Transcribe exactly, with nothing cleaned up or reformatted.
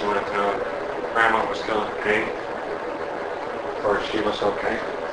wanted to know if Grandma was still in pain, or if she was okay.